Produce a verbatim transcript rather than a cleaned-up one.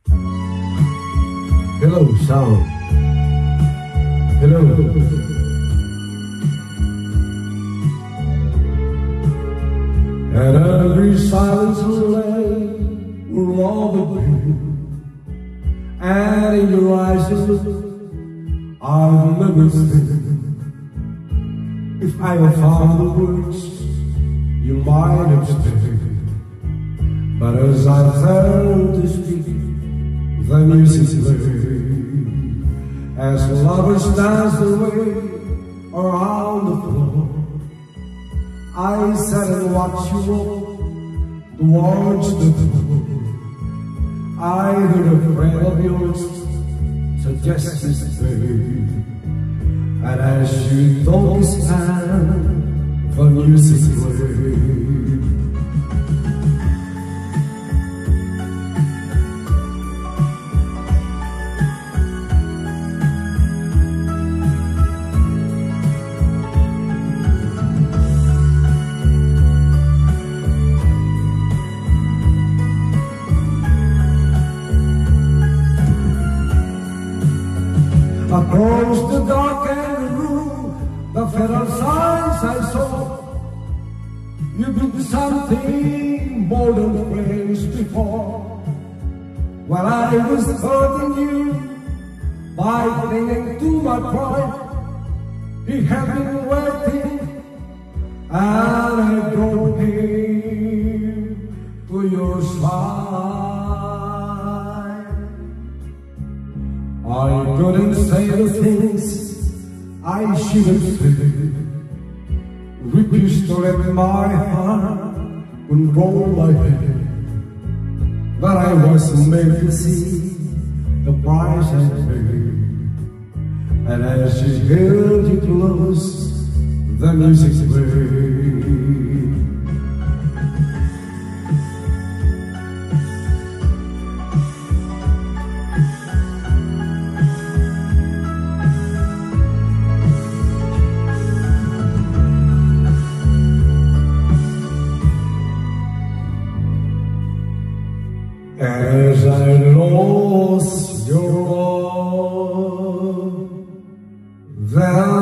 Hello, sound. Hello. And every silence lay with all the pain, and in your eyes I'll never stay. If I had found the words, you might have stayed. But as I turned to speak, the music played. As lovers danced away around the floor, I sat and watched you walk towards the door. I heard a friend of yours suggest this day, and as you took his hand, the music played. Across the darkened room, the fatal signs I saw, you did something more than friends before. While I was hurting you by clinging to my pride, he had been waiting, and I brought him to your side. I couldn't say the things I should have said, refused to let my heart control my head. But I wasn't made to see the price I paid. And as she held you close, the music played. As I lost your love, then